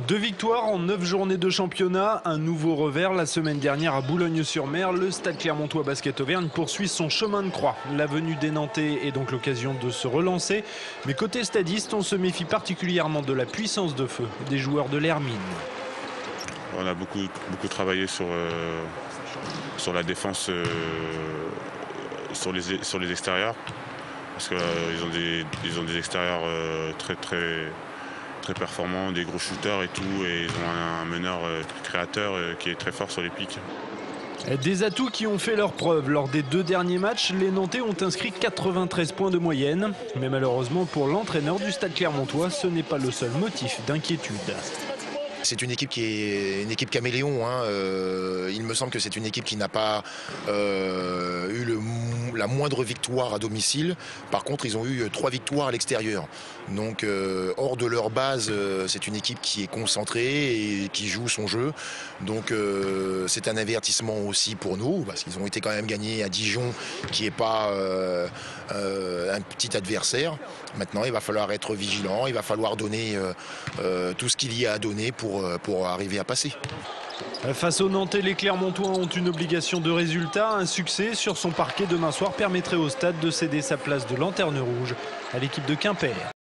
2 victoires en 9 journées de championnat, un nouveau revers la semaine dernière à Boulogne-sur-Mer. Le Stade Clermontois Basket Auvergne poursuit son chemin de croix. La venue des Nantais est donc l'occasion de se relancer. Mais côté stadiste, on se méfie particulièrement de la puissance de feu des joueurs de l'Hermine. On a beaucoup travaillé sur la défense sur les extérieurs. Parce qu'ils ont des extérieurs très performants, des gros shooters et tout, et ils ont un meneur créateur qui est très fort sur les pics. Des atouts qui ont fait leur preuve. Lors des 2 derniers matchs, les Nantais ont inscrit 93 points de moyenne. Mais malheureusement pour l'entraîneur du Stade Clermontois, ce n'est pas le seul motif d'inquiétude. C'est une équipe qui est une équipe caméléon. Il me semble que c'est une équipe qui n'a pas eu la moindre victoire à domicile. Par contre, ils ont eu 3 victoires à l'extérieur. Donc, hors de leur base, c'est une équipe qui est concentrée et qui joue son jeu. Donc, c'est un avertissement aussi pour nous, parce qu'ils ont été quand même gagnés à Dijon, qui n'est pas un petit adversaire. Maintenant, il va falloir être vigilant, il va falloir donner tout ce qu'il y a à donner pour arriver à passer. Face aux Nantais, les Clermontois ont une obligation de résultat. Un succès sur son parquet demain soir permettrait au Stade de céder sa place de lanterne rouge à l'équipe de Quimper.